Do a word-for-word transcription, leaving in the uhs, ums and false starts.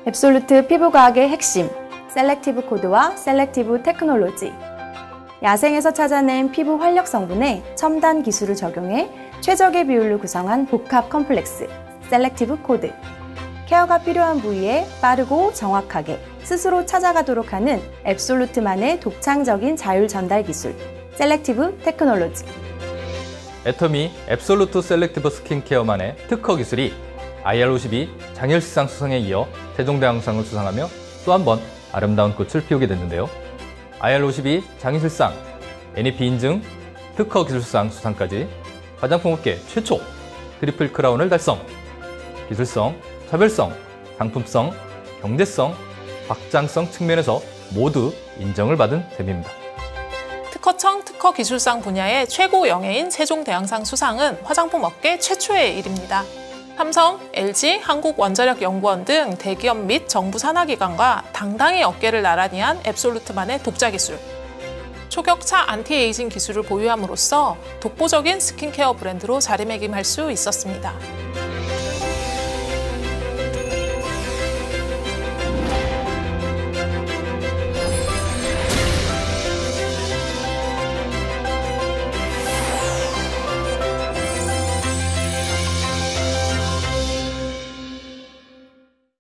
앱솔루트 피부과학의 핵심, 셀렉티브 코드와 셀렉티브 테크놀로지. 야생에서 찾아낸 피부 활력 성분에 첨단 기술을 적용해 최적의 비율로 구성한 복합 컴플렉스, 셀렉티브 코드. 케어가 필요한 부위에 빠르고 정확하게 스스로 찾아가도록 하는 앱솔루트만의 독창적인 자율 전달 기술, 셀렉티브 테크놀로지. 애터미 앱솔루트 셀렉티브 스킨케어만의 특허 기술이 아이알 오십이 장일시상 수상에 이어 세종대왕상을 수상하며 또 한 번 아름다운 꽃을 피우게 됐는데요. 아이알 오십이 장일시상, 엔이피 인증, 특허 기술상 수상까지 화장품업계 최초 트리플 크라운을 달성! 기술성, 차별성, 상품성, 경제성, 확장성 측면에서 모두 인정을 받은 셈입니다. 특허청 특허 기술상 분야의 최고 영예인 세종대왕상 수상은 화장품 업계 최초의 일입니다. 삼성, 엘지, 한국원자력연구원 등 대기업 및 정부 산하기관과 당당히 어깨를 나란히 한 앱솔루트만의 독자 기술. 초격차 안티에이징 기술을 보유함으로써 독보적인 스킨케어 브랜드로 자리매김할 수 있었습니다.